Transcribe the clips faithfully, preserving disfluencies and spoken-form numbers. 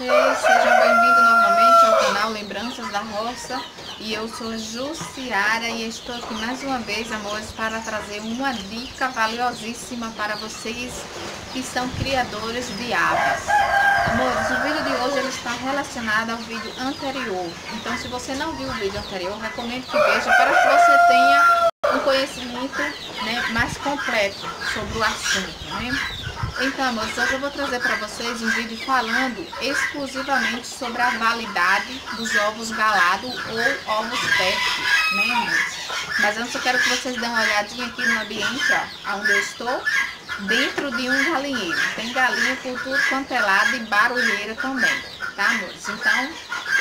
vocês, sejam bem-vindos novamente ao canal Lembranças da Roça. E eu sou Jussiara e estou aqui mais uma vez, amores, para trazer uma dica valiosíssima para vocês que são criadores de aves. Amores, o vídeo de hoje ele está relacionado ao vídeo anterior. Então, se você não viu o vídeo anterior, recomendo que veja para que você tenha um conhecimento, né, mais completo sobre o assunto, né? Então, amores, hoje eu vou trazer para vocês um vídeo falando exclusivamente sobre a validade dos ovos galados ou ovos pet, né, amores? Mas antes eu quero que vocês dêem uma olhadinha aqui no ambiente, ó, onde eu estou, dentro de um galinheiro. Tem galinha por tudo quanto é lado e barulheira também, tá, amores? Então,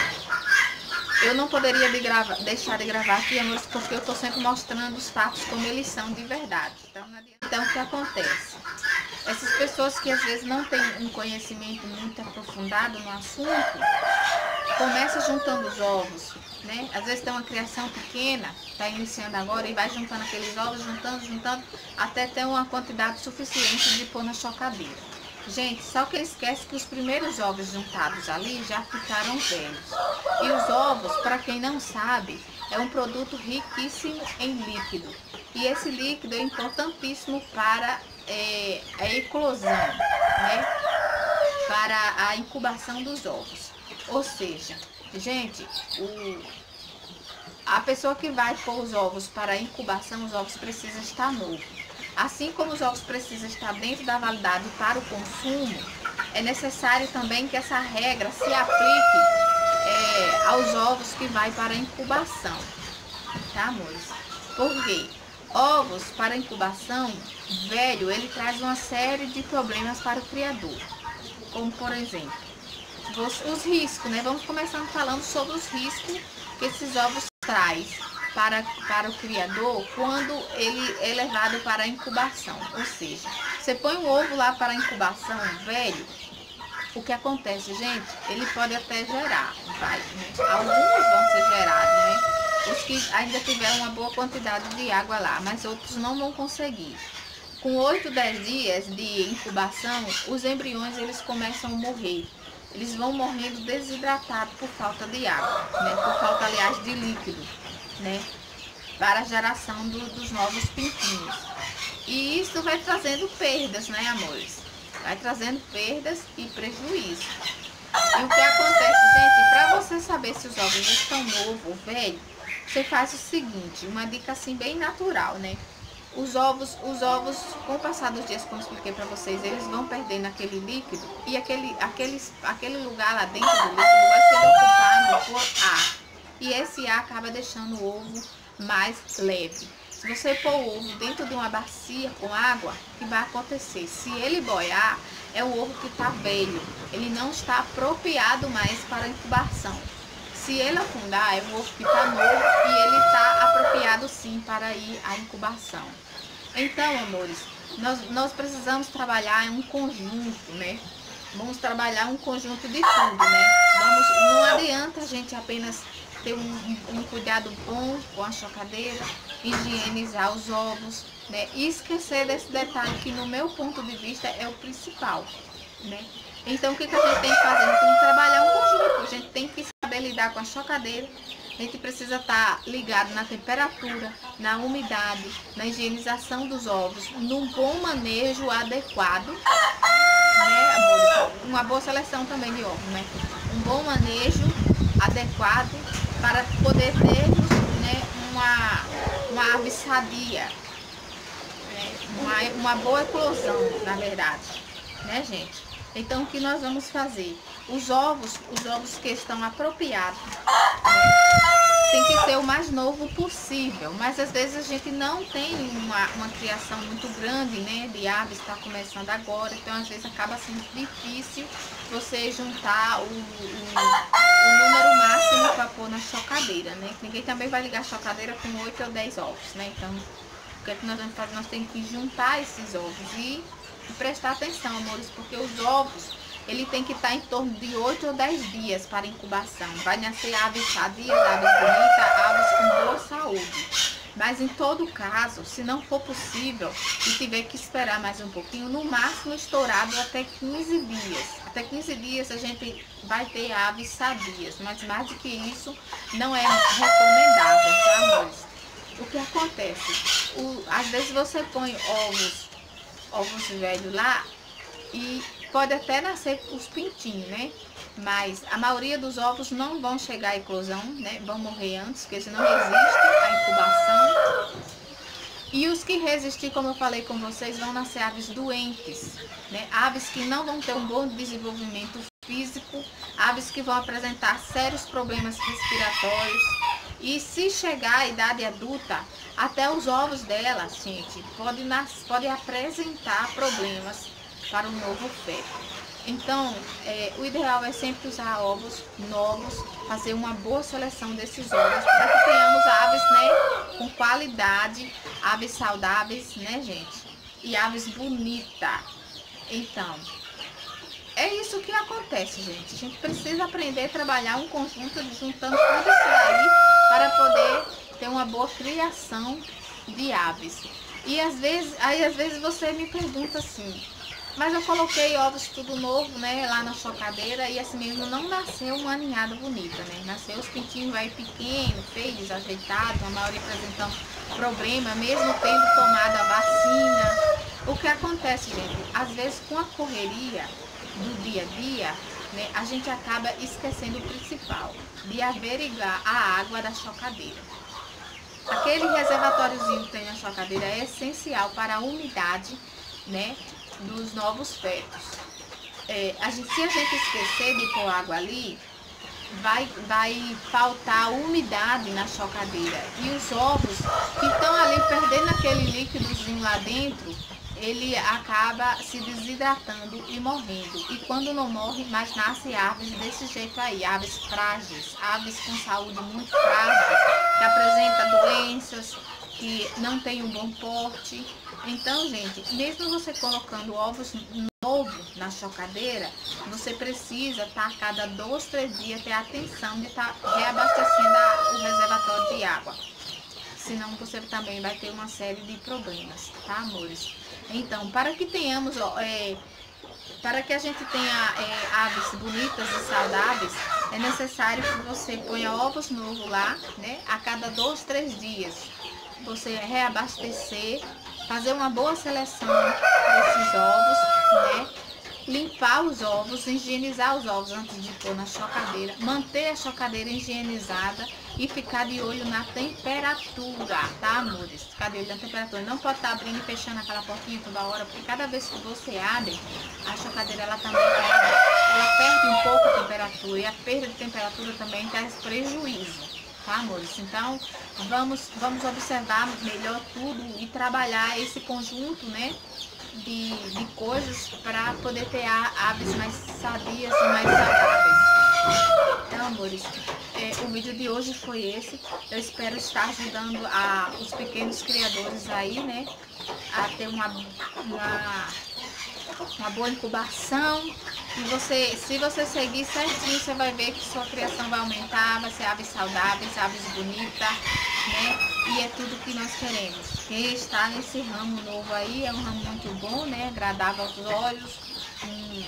eu não poderia de gravar, deixar de gravar aqui, amores, porque eu estou sempre mostrando os fatos como eles são de verdade. Então, então, o que acontece? Essas pessoas que às vezes não têm um conhecimento muito aprofundado no assunto, começa juntando os ovos, né? Às vezes tem uma criação pequena, está iniciando agora e vai juntando aqueles ovos, juntando, juntando, até ter uma quantidade suficiente de pôr na chocadeira. Gente, só que ele esquece que os primeiros ovos juntados ali já ficaram velhos. E os ovos, para quem não sabe, é um produto riquíssimo em líquido. E esse líquido é importantíssimo para é, a eclosão, né? Para a incubação dos ovos. Ou seja, gente, o, a pessoa que vai pôr os ovos para a incubação, os ovos precisam estar novos. Assim como os ovos precisam estar dentro da validade para o consumo, é necessário também que essa regra se aplique é, aos ovos que vai para a incubação, tá, amores? Por quê? Ovos para incubação velho, ele traz uma série de problemas para o criador, como por exemplo, os riscos, né? Vamos começando falando sobre os riscos que esses ovos traz para, para o criador quando ele é levado para a incubação. Ou seja, você põe um ovo lá para a incubação velho, o que acontece, gente? Ele pode até gerar, vai, né? Alguns vão ser gerados, né? Os que ainda tiveram uma boa quantidade de água lá, mas outros não vão conseguir. Com oito, dez dias de incubação, os embriões eles começam a morrer. Eles vão morrendo desidratados por falta de água, né? Por falta, aliás, de líquido, né? Para a geração do, dos novos pintinhos. E isso vai trazendo perdas, né, amores? Vai trazendo perdas e prejuízo. E o que acontece, gente, para você saber se os ovos estão novos ou velhos, você faz o seguinte, uma dica assim bem natural, né? Os ovos, os ovos, com o passar dos dias, como eu expliquei para vocês, eles vão perdendo aquele líquido e aquele, aquele, aquele lugar lá dentro do líquido vai ser ocupado por ar. E esse ar acaba deixando o ovo mais leve. Se você pôr o ovo dentro de uma bacia com água, o que vai acontecer? Se ele boiar, é um ovo que está velho. Ele não está apropriado mais para a incubação. Se ele afundar, é um ovo que está novo e ele está apropriado sim para ir à incubação. Então, amores, nós, nós precisamos trabalhar em um conjunto, né? Vamos trabalhar um conjunto de tudo, né? Vamos, não adianta a gente apenas ter um, um cuidado bom com a chocadeira, higienizar os ovos, né? E esquecer desse detalhe que, no meu ponto de vista, é o principal, né? Então, o que, que a gente tem que fazer? A gente tem que trabalhar um conjunto, a gente tem que saber lidar com a chocadeira, a gente precisa estar ligado na temperatura, na umidade, na higienização dos ovos, num bom manejo adequado, né, amor? Uma boa seleção também de ovos, né? Um bom manejo adequado para poder termos, né, uma, uma ave sadia, né? uma, uma boa eclosão, na verdade, né, gente? Então, o que nós vamos fazer? Os ovos, os ovos que estão apropriados, né, tem que ser o mais novo possível, mas às vezes a gente não tem uma, uma criação muito grande, né, de aves, está começando agora, então às vezes acaba sendo difícil você juntar o, o, o número máximo para pôr na chocadeira, né? Ninguém também vai ligar a chocadeira com oito ou dez ovos, né? Então, o que é que nós vamos fazer? Nós temos que juntar esses ovos e E prestar atenção, amores, porque os ovos, ele tem que estar em torno de oito ou dez dias para incubação. Vai nascer aves sadias, aves bonitas, aves com boa saúde. Mas em todo caso, se não for possível e tiver que esperar mais um pouquinho, no máximo estourado até quinze dias. Até quinze dias a gente vai ter aves sadias, mas mais do que isso não é recomendável, tá, amores? O que acontece? O, às vezes você põe ovos, ovos velhos lá e pode até nascer os pintinhos, né? Mas a maioria dos ovos não vão chegar à eclosão, né? Vão morrer antes, porque eles não resistem à incubação. E os que resistir, como eu falei com vocês, vão nascer aves doentes, né? Aves que não vão ter um bom desenvolvimento físico, aves que vão apresentar sérios problemas respiratórios. E se chegar à idade adulta, até os ovos delas, gente, podem pode apresentar problemas para o novo feto. Então, é, o ideal é sempre usar ovos novos, fazer uma boa seleção desses ovos, para que tenhamos aves, né, com qualidade, aves saudáveis, né, gente? E aves bonitas. Então, é isso que acontece, gente. A gente precisa aprender a trabalhar um conjunto, juntando tudo isso aí, para poder ter uma boa criação de aves. E às vezes, aí às vezes você me pergunta assim, mas eu coloquei ovos tudo novo, né, lá na chocadeira e assim mesmo não nasceu uma ninhada bonita, né? Nasceu os pintinhos aí pequenos, feios, desajeitados, a maioria apresentando problema, mesmo tendo tomado a vacina. O que acontece, gente? Às vezes com a correria do dia a dia, né, a gente acaba esquecendo o principal, de averiguar a água da chocadeira. Aquele reservatóriozinho que tem na chocadeira é essencial para a umidade, né, dos novos fetos. É, a gente, se a gente esquecer de pôr água ali, vai, vai faltar umidade na chocadeira. E os ovos que estão ali perdendo aquele líquidozinho lá dentro, ele acaba se desidratando e morrendo. E quando não morre, mas nasce aves desse jeito aí, aves frágeis, aves com saúde muito frágil, que apresentam doenças, que não tem um bom porte. Então, gente, mesmo você colocando ovos novos na chocadeira, você precisa estar a cada dois, três dias ter atenção de estar reabastecendo a, o reservatório de água. Senão você também vai ter uma série de problemas, tá, amores? Então, para que tenhamos, é, para que a gente tenha é, aves bonitas e saudáveis, é necessário que você ponha ovos novos lá, né? A cada dois, três dias. Você reabastecer, fazer uma boa seleção desses ovos, né? Limpar os ovos, higienizar os ovos antes de pôr na chocadeira, manter a chocadeira higienizada e ficar de olho na temperatura, tá, amores? Ficar de olho na temperatura. Não pode estar abrindo e fechando aquela portinha toda hora, porque cada vez que você abre, a chocadeira ela também ela, ela perde um pouco a temperatura, e a perda de temperatura também traz prejuízo, tá, amores? Então, vamos, vamos observar melhor tudo e trabalhar esse conjunto, né, de, de coisas para poder ter aves mais sadias e mais saudáveis. Então, amores, é, o vídeo de hoje foi esse. Eu espero estar ajudando a, os pequenos criadores aí, né, a ter uma, uma, uma boa incubação. E você, se você seguir certinho, você vai ver que sua criação vai aumentar, vai ser aves saudáveis, aves bonitas, né? E é tudo que nós queremos. Quem está nesse ramo novo aí é um ramo muito bom, né? Agradável aos olhos, hum,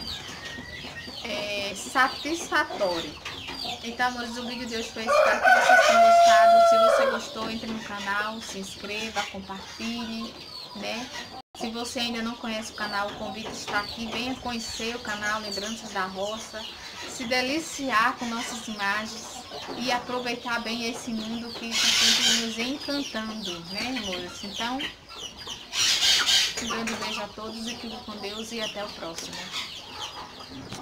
é, satisfatório. Então, amores, o vídeo de hoje foi esse. Espero que vocês tenham gostado. Se você gostou, entre no canal, se inscreva, compartilhe, né? Se você ainda não conhece o canal, o convite está aqui. Venha conhecer o canal Lembranças da Roça, se deliciar com nossas imagens e aproveitar bem esse mundo que está sempre nos encantando, né, amores? Então, um grande beijo a todos e fiquem com Deus e até o próximo.